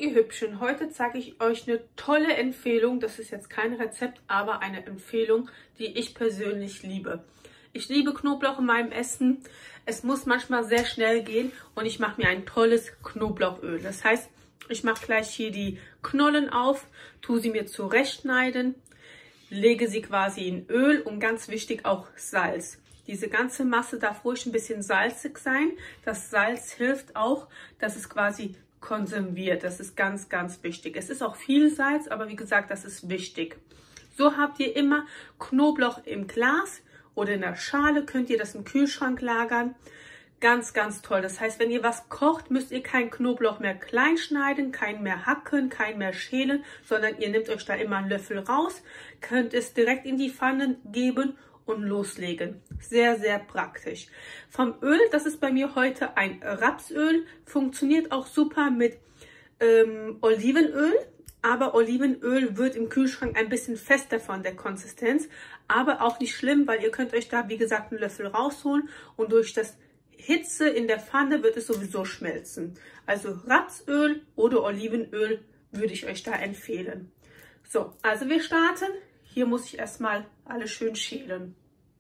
ihr Hübschen, heute zeige ich euch eine tolle Empfehlung. Das ist jetzt kein Rezept, aber eine Empfehlung, die ich persönlich liebe. Ich liebe Knoblauch in meinem Essen. Es muss manchmal sehr schnell gehen und ich mache mir ein tolles Knoblauchöl. Das heißt, ich mache gleich hier die Knollen auf, tue sie mir zurechtschneiden, lege sie quasi in Öl und ganz wichtig auch Salz. Diese ganze Masse darf ruhig ein bisschen salzig sein. Das Salz hilft auch, dass es quasi konserviert. Das ist ganz, ganz wichtig. Es ist auch viel Salz, aber wie gesagt, das ist wichtig. So habt ihr immer Knoblauch im Glas oder in der Schale. Könnt ihr das im Kühlschrank lagern. Ganz, ganz toll. Das heißt, wenn ihr was kocht, müsst ihr keinen Knoblauch mehr klein schneiden, keinen mehr hacken, keinen mehr schälen, sondern ihr nehmt euch da immer einen Löffel raus, könnt es direkt in die Pfanne geben und loslegen. Sehr, sehr praktisch. Vom Öl, das ist bei mir heute ein Rapsöl, funktioniert auch super mit Olivenöl, aber Olivenöl wird im Kühlschrank ein bisschen fester von der Konsistenz, aber auch nicht schlimm, weil ihr könnt euch da, wie gesagt, einen Löffel rausholen und durch das Hitze in der Pfanne wird es sowieso schmelzen. Also Rapsöl oder Olivenöl würde ich euch da empfehlen. So, also wir starten. Hier muss ich erstmal alles schön schälen.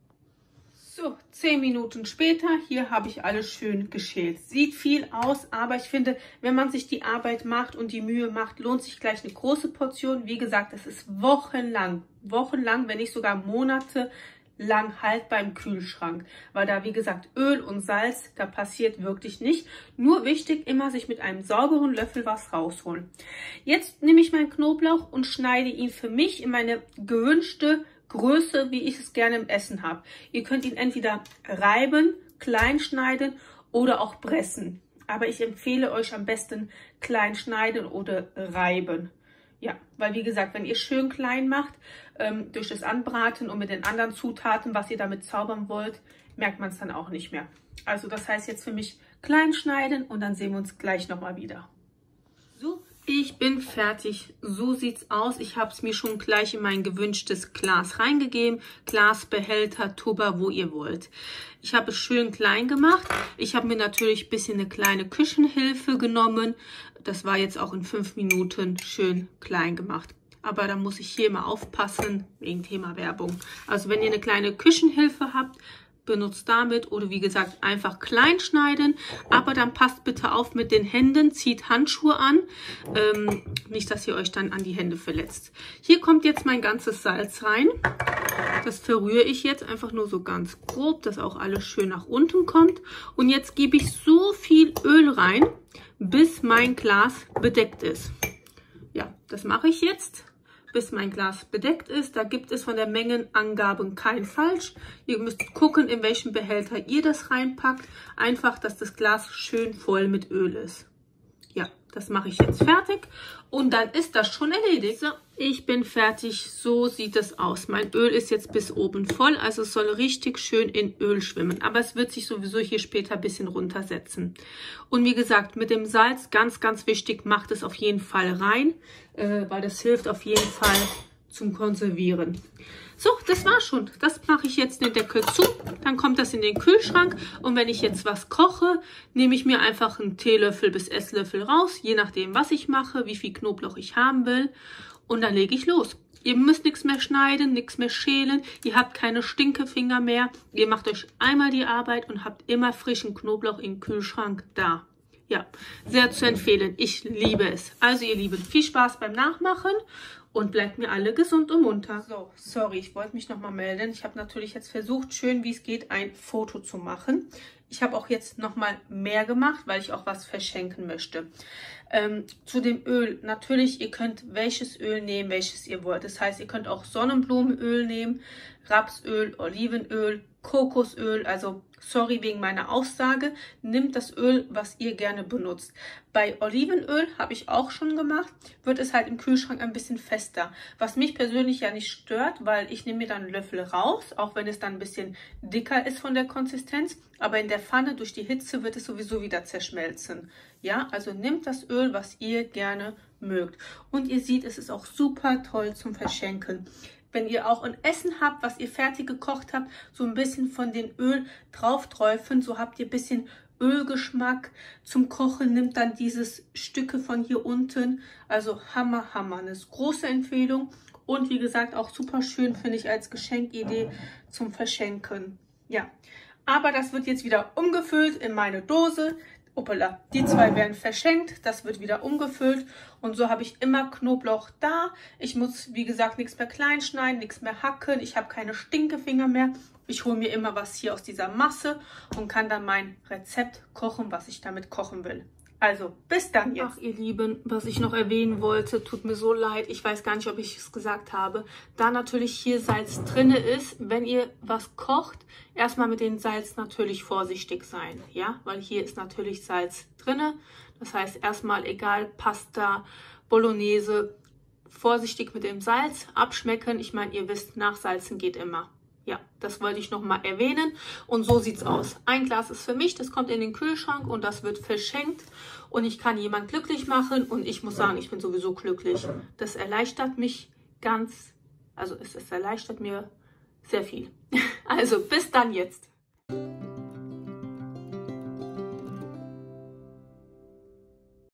So, 10 Minuten später, hier habe ich alles schön geschält. Sieht viel aus, aber ich finde, wenn man sich die Arbeit macht und die Mühe macht, lohnt sich gleich eine große Portion. Wie gesagt, das ist wochenlang, wenn nicht sogar monatelang haltbar im Kühlschrank, weil da, wie gesagt, Öl und Salz, da passiert wirklich nicht. Nur wichtig, immer sich mit einem sauberen Löffel was rausholen. Jetzt nehme ich meinen Knoblauch und schneide ihn für mich in meine gewünschte Größe, wie ich es gerne im Essen habe. Ihr könnt ihn entweder reiben, klein schneiden oder auch pressen. Aber ich empfehle euch am besten klein schneiden oder reiben. Ja, weil wie gesagt, wenn ihr schön klein macht, durch das Anbraten und mit den anderen Zutaten, was ihr damit zaubern wollt, merkt man es dann auch nicht mehr. Also das heißt jetzt für mich klein schneiden und dann sehen wir uns gleich nochmal wieder. So, ich bin fertig. So sieht's aus. Ich habe es mir schon gleich in mein gewünschtes Glas reingegeben. Glas, Behälter, Tupper, wo ihr wollt. Ich habe es schön klein gemacht. Ich habe mir natürlich ein bisschen eine kleine Küchenhilfe genommen. Das war jetzt auch in 5 Minuten schön klein gemacht. Aber da muss ich hier immer aufpassen, wegen Thema Werbung. Also wenn ihr eine kleine Küchenhilfe habt, benutzt damit oder wie gesagt einfach klein schneiden. Aber dann passt bitte auf mit den Händen, zieht Handschuhe an. Nicht, dass ihr euch dann an die Hände verletzt. Hier kommt jetzt mein ganzes Salz rein. Das verrühre ich jetzt einfach nur so ganz grob, dass auch alles schön nach unten kommt. Und jetzt gebe ich so viel Öl rein, bis mein Glas bedeckt ist. Ja, das mache ich jetzt, bis mein Glas bedeckt ist. Da gibt es von der Mengenangabe kein Falsch. Ihr müsst gucken, in welchen Behälter ihr das reinpackt. Einfach, dass das Glas schön voll mit Öl ist. Ja, das mache ich jetzt fertig und dann ist das schon erledigt. So, ich bin fertig. So sieht es aus. Mein Öl ist jetzt bis oben voll, also es soll richtig schön in Öl schwimmen. Aber es wird sich sowieso hier später ein bisschen runtersetzen. Und wie gesagt, mit dem Salz, ganz, ganz wichtig, macht es auf jeden Fall rein, weil das hilft auf jeden Fall zum Konservieren. So, das war schon. Das mache ich jetzt den Deckel zu. Dann kommt das in den Kühlschrank. Und wenn ich jetzt was koche, nehme ich mir einfach einen Teelöffel bis Esslöffel raus. Je nachdem, was ich mache, wie viel Knoblauch ich haben will. Und dann lege ich los. Ihr müsst nichts mehr schneiden, nichts mehr schälen. Ihr habt keine Stinkefinger mehr. Ihr macht euch einmal die Arbeit und habt immer frischen Knoblauch im Kühlschrank da. Ja, sehr zu empfehlen. Ich liebe es. Also ihr Lieben, viel Spaß beim Nachmachen. Und bleibt mir alle gesund und munter. So, sorry, ich wollte mich nochmal melden. Ich habe natürlich jetzt versucht, schön wie es geht, ein Foto zu machen. Ich habe auch jetzt nochmal mehr gemacht, weil ich auch was verschenken möchte. Zu dem Öl, natürlich, ihr könnt welches Öl nehmen, welches ihr wollt. Das heißt, ihr könnt auch Sonnenblumenöl nehmen, Rapsöl, Olivenöl, Kokosöl, also sorry wegen meiner Aussage, nimmt das Öl, was ihr gerne benutzt. Bei Olivenöl habe ich auch schon gemacht, wird es halt im Kühlschrank ein bisschen fester, was mich persönlich ja nicht stört, weil ich nehme mir dann einen Löffel raus, auch wenn es dann ein bisschen dicker ist von der Konsistenz, aber in der Pfanne durch die Hitze wird es sowieso wieder zerschmelzen. Ja, also nehmt das Öl, was ihr gerne mögt. Und ihr seht, es ist auch super toll zum Verschenken. Wenn ihr auch ein Essen habt, was ihr fertig gekocht habt, so ein bisschen von dem Öl drauf träufeln, so habt ihr ein bisschen Ölgeschmack zum Kochen, nimmt dann dieses Stücke von hier unten. Also Hammer, Hammer. Eine große Empfehlung. Und wie gesagt, auch super schön, finde ich, als Geschenkidee zum Verschenken. Ja, aber das wird jetzt wieder umgefüllt in meine Dose. Hoppala, die zwei werden verschenkt, das wird wieder umgefüllt und so habe ich immer Knoblauch da. Ich muss, wie gesagt, nichts mehr klein schneiden, nichts mehr hacken, ich habe keine Stinkefinger mehr. Ich hole mir immer was hier aus dieser Masse und kann dann mein Rezept kochen, was ich damit kochen will. Also, bis dann jetzt. Ach, ihr Lieben, was ich noch erwähnen wollte, tut mir so leid, ich weiß gar nicht, ob ich es gesagt habe. Da natürlich hier Salz drin ist, wenn ihr was kocht, erstmal mit dem Salz natürlich vorsichtig sein, ja? Weil hier ist natürlich Salz drin. Das heißt, erstmal egal, Pasta, Bolognese, vorsichtig mit dem Salz, abschmecken. Ich meine, ihr wisst, nachsalzen geht immer. Ja, das wollte ich noch mal erwähnen. Und so sieht es aus. Ein Glas ist für mich, das kommt in den Kühlschrank und das wird verschenkt. Und ich kann jemanden glücklich machen. Und ich muss sagen, ich bin sowieso glücklich. Das erleichtert mich ganz, also es erleichtert mir sehr viel. Also bis dann jetzt.